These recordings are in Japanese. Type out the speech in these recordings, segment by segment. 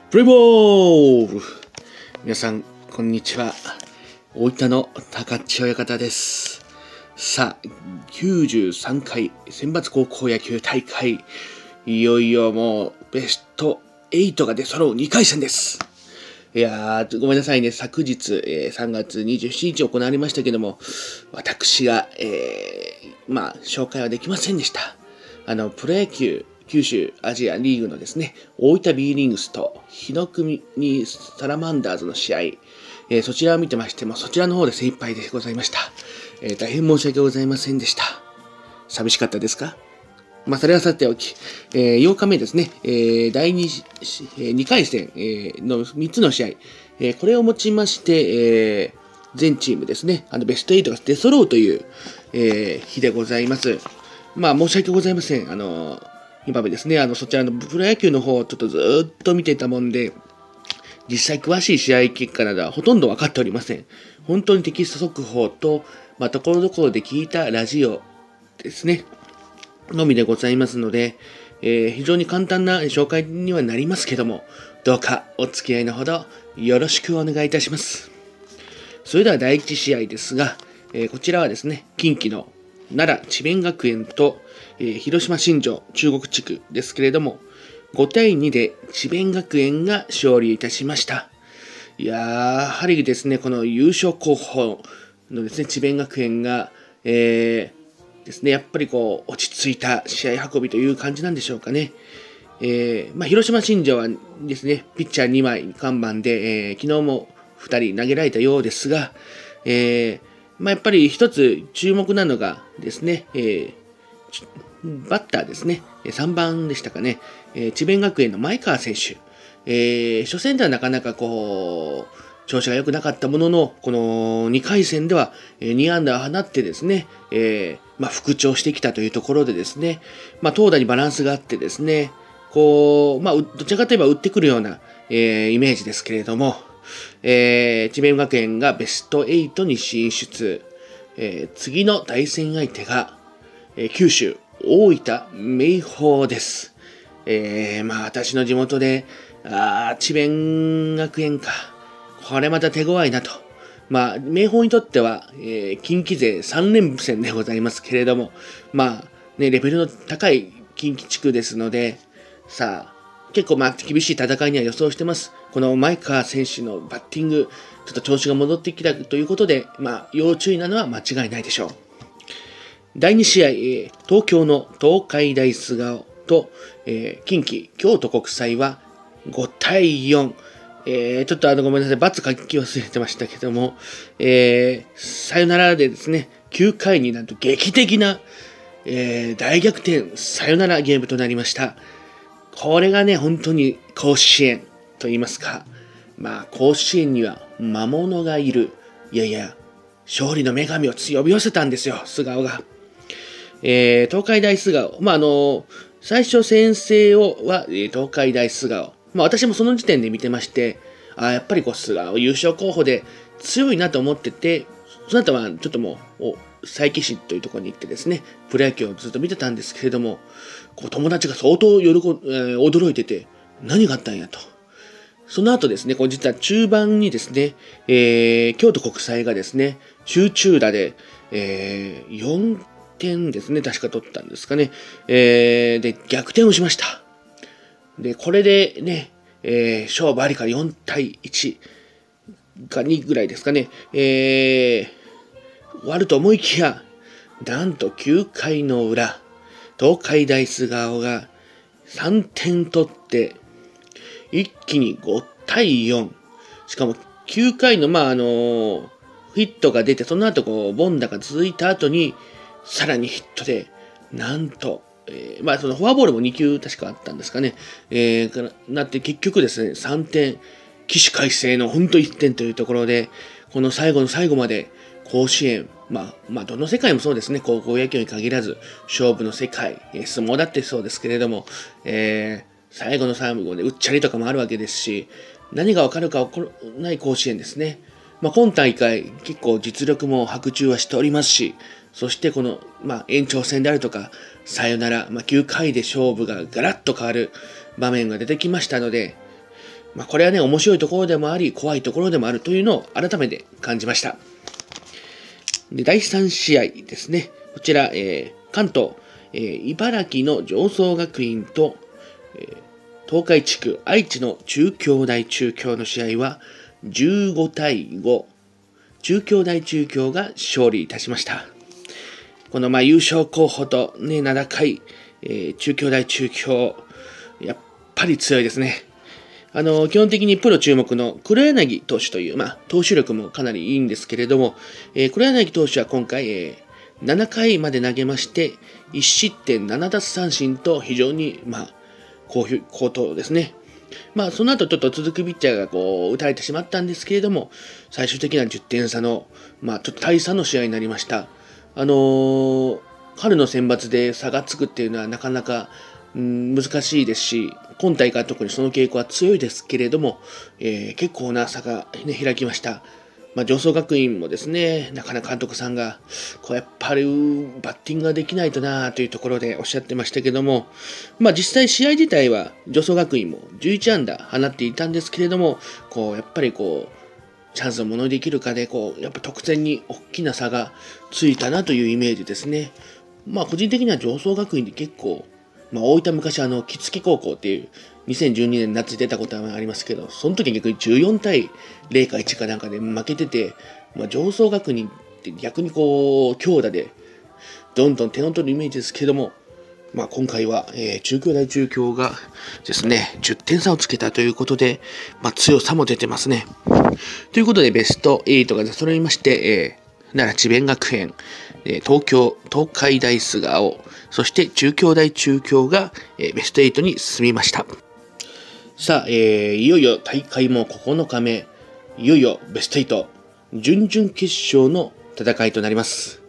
プレイボール皆さん、こんにちは。大分の高千親方です。さあ、93回選抜高校野球大会、いよいよもうベスト8が出揃う2回戦です。いやー、ごめんなさいね。昨日、3月27日行われましたけども、私が、紹介はできませんでした。プロ野球、九州アジアリーグのですね、大分 B リングスと日の国にサラマンダーズの試合、そちらを見てましても、そちらの方で精一杯でございました。大変申し訳ございませんでした。寂しかったですか？それはさておき、8日目ですね、第2回戦、の3つの試合、これをもちまして、全チームですね、ベスト8が出揃うという、日でございます。申し訳ございません。今ですね、そちらのプロ野球の方をちょっとずっと見ていたもんで、実際詳しい試合結果などはほとんど分かっておりません。本当にテキスト速報と、ところどころで聞いたラジオですね、のみでございますので、非常に簡単な紹介にはなりますけども、どうかお付き合いのほどよろしくお願いいたします。それでは第1試合ですが、こちらはですね、近畿の奈良智弁学園と、広島新庄中国地区ですけれども、5対2で智弁学園が勝利いたしました。やはりですね、この優勝候補のですね、智弁学園が、ですね、やっぱり落ち着いた試合運びという感じなんでしょうかね。広島新庄はですね、ピッチャー2枚看板で、昨日も2人投げられたようですが、やっぱり一つ注目なのがですね、バッターですね、3番でしたかね、智弁学園の前川選手、初戦ではなかなか調子が良くなかったものの、この2回戦では2安打を放ってですね、復調してきたというところでですね、投打にバランスがあってですね、どちらかといえば打ってくるような、イメージですけれども、智弁学園がベスト8に進出、次の対戦相手が、九州大分明豊です。私の地元で、智弁学園か。これまた手強いなと。明豊にとっては、近畿勢3連戦でございますけれども、レベルの高い近畿地区ですので、さあ、結構厳しい戦いには予想してます。この前川選手のバッティング、ちょっと調子が戻ってきたということで、要注意なのは間違いないでしょう。第2試合、東京の東海大菅生と、近畿京都国際は5対4。ちょっとごめんなさい、×書き忘れてましたけども、サヨナラでですね、9回になんと劇的な、大逆転サヨナラゲームとなりました。これがね、本当に甲子園と言いますか、甲子園には魔物がいる。いやいや、勝利の女神を呼び寄せたんですよ、菅生が。東海大菅生。最初先制は、東海大菅生。私もその時点で見てまして、やっぱり菅生優勝候補で強いなと思ってて、その後はちょっともう、佐伯市というところに行ってですね、プロ野球をずっと見てたんですけれども、友達が相当驚いてて、何があったんやと。その後ですね、実は中盤にですね、京都国際がですね、集中打で、4点ですね、確か取ったんですかね。で、逆転をしました。で、これでね、勝負ありから4対1か2ぐらいですかね、終わると思いきや、なんと9回の裏、東海大菅生が3点取って、一気に5対4。しかも9回の、ヒットが出て、その後凡打が続いた後に、さらにヒットで、なんと、そのフォアボールも2球確かあったんですかね。なって結局ですね、3点、起死回生の本当1点というところで、この最後の最後まで甲子園、どの世界もそうですね、高校野球に限らず、勝負の世界、相撲だってそうですけれども、最後の最後でうっちゃりとかもあるわけですし、何が分かるか分からない甲子園ですね。今大会結構実力も伯仲はしておりますし、そしてこの、延長戦であるとか、サヨナラ、9回で勝負がガラッと変わる場面が出てきましたので、 これはね、面白いところでもあり、怖いところでもあるというのを改めて感じました。で、第3試合ですね。こちら、関東、茨城の常総学院と、東海地区愛知の中京大中京の試合は15対5、中京大中京が勝利いたしました。この優勝候補とね、名高い、中京大中京、やっぱり強いですね。基本的にプロ注目の黒柳投手という、投手力もかなりいいんですけれども、黒柳投手は今回、7回まで投げまして、1失点7奪三振と非常に、好投ですね。その後ちょっと続くピッチャーが打たれてしまったんですけれども、最終的には10点差の、ちょっと大差の試合になりました。春の選抜で差がつくっていうのはなかなか、難しいですし、今大会は特にその傾向は強いですけれども、結構な差が、開きました。常総学院もですね、中野監督さんが、やっぱりバッティングができないとなというところでおっしゃってましたけども、実際試合自体は常総学院も11安打放っていたんですけれども、やっぱりチャンスをものにできるかで、やっぱ得点に大きな差がついたなというイメージですね。個人的には常総学院で結構、大分昔木月高校っていう2012年夏に出たことはありますけど、その時逆に14対0か1かなんかで負けてて、常総学院って逆に強打でどんどん点を取るイメージですけども、今回は、中京大中京がですね、10点差をつけたということで、強さも出てますね。ということでベスト8が出揃いまして、奈良智弁学園、東海大菅生、そして中京大中京が、ベスト8に進みました。さあ、いよいよ大会も9日目、いよいよベスト8、準々決勝の戦いとなります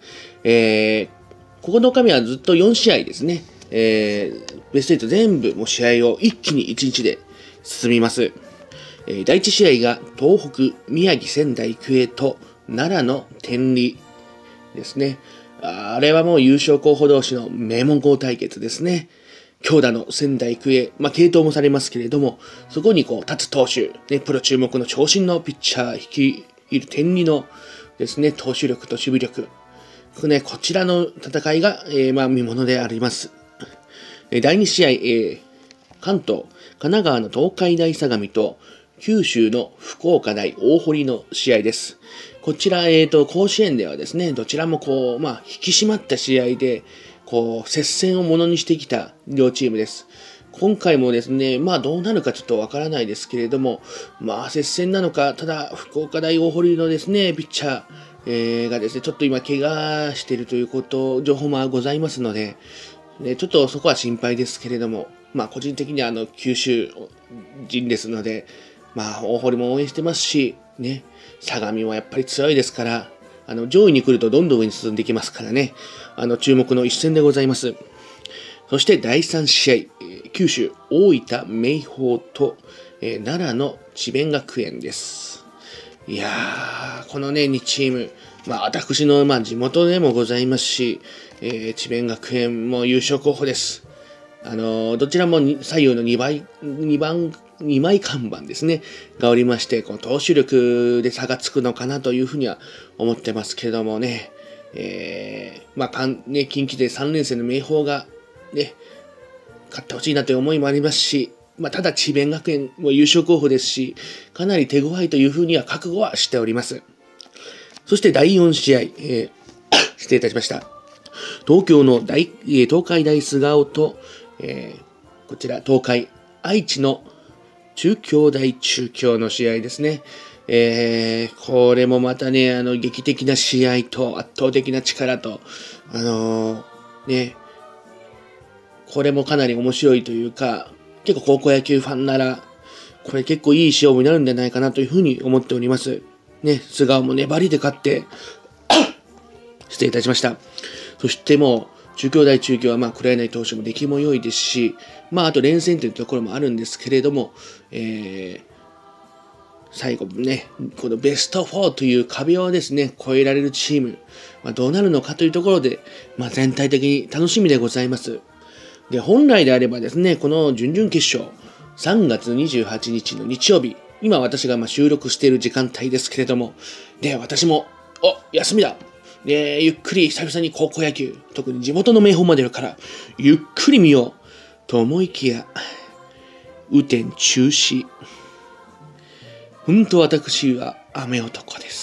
。9日目はずっと4試合ですね。ベスト8全部もう試合を一気に1日で進みます。第1試合が東北、宮城仙台育英と奈良の天理ですね。あれはもう優勝候補同士の名門校対決ですね。強打の仙台育英、継投もされますけれども、そこに立つ投手、プロ注目の長身のピッチャー率いる天理のですね、投手力と守備力。こちらの戦いが、見ものであります。第2試合、関東、神奈川の東海大相模と九州の福岡大大堀の試合です。こちら、甲子園ではですね、どちらも引き締まった試合で、接戦をものにしてきた両チームです。今回もですね、どうなるかちょっとわからないですけれども、接戦なのか、ただ、福岡大大堀のですね、ピッチャー、がですね、ちょっと今、怪我しているという情報もございますので、ちょっとそこは心配ですけれども、個人的には九州人ですので、大堀も応援してますし、ね、相模もやっぱり強いですから、上位に来るとどんどん上に進んでいきますからね、注目の一戦でございます。そして第3試合、九州、大分明豊と、奈良の智弁学園です。いやー、このね、2チーム、私の地元でもございますし、智弁学園も優勝候補です。どちらも左右の2枚看板ですね、がおりまして、投手力で差がつくのかなというふうには思ってますけれどもね、近畿で3連戦の明豊がね、勝ってほしいなという思いもありますし、ただ智弁学園も優勝候補ですし、かなり手強いというふうには覚悟はしております。そして第4試合、失礼いたしました。東京の東海大菅生と、こちら愛知の中京大中京の試合ですね。これもまたね、劇的な試合と圧倒的な力と、これもかなり面白いというか、結構高校野球ファンなら、これ結構いい勝負になるんじゃないかなというふうに思っております。ね、菅生も粘りで勝って、失礼いたしました。そしてもう、中京大中京は黒柳投手も出来も良いですし、あと連戦というところもあるんですけれども、最後ね、このベスト4という壁をですね、超えられるチーム、どうなるのかというところで、全体的に楽しみでございます。で、本来であればですね、この準々決勝、 3月28日の日曜日、今私が収録している時間帯ですけれども、で、私も、休みだ。ゆっくり久々に高校野球、特に地元の名本まであるから、ゆっくり見ようと思いきや、雨天中止。私は雨男です。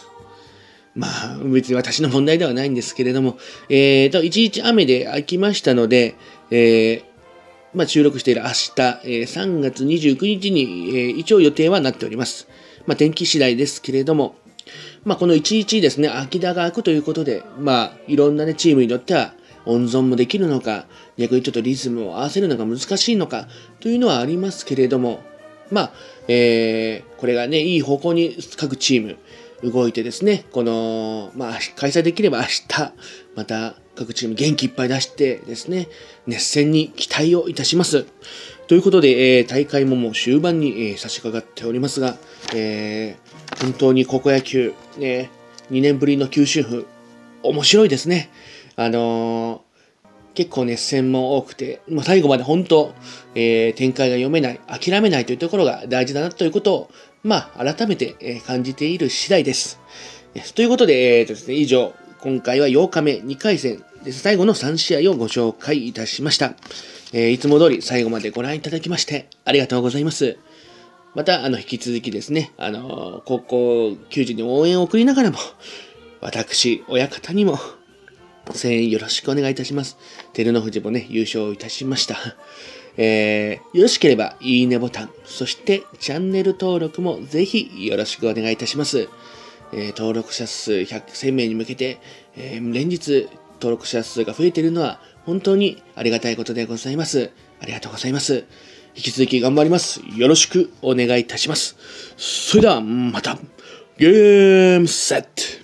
別に私の問題ではないんですけれども、一日雨で空きましたので、収録している明日、3月29日に、一応予定はなっております。天気次第ですけれども、この1日ですね、空き田が空くということで、いろんなね、チームによっては温存もできるのか、逆にちょっとリズムを合わせるのが難しいのか、というのはありますけれども、これがね、いい方向に各チーム動いてですね、開催できれば明日、また各チーム元気いっぱい出してですね、熱戦に期待をいたします。ということで、大会ももう終盤に、差し掛かっておりますが、本当に高校野球、2年ぶりの九州府、面白いですね。結構熱戦も多くて、最後まで本当、展開が読めない、諦めないというところが大事だなということを、改めて、感じている次第です。ということで、ですね、以上、今回は8日目2回戦です。最後の3試合をご紹介いたしました。いつも通り最後までご覧いただきましてありがとうございます。また、引き続きですね、高校球児に応援を送りながらも、私、親方にも、声援よろしくお願いいたします。照ノ富士もね、優勝いたしました。よろしければ、いいねボタン、そしてチャンネル登録もぜひよろしくお願いいたします。登録者数1000名に向けて、連日登録者数が増えているのは本当にありがたいことでございます。ありがとうございます。引き続き頑張ります。よろしくお願いいたします。それではまた、ゲームセット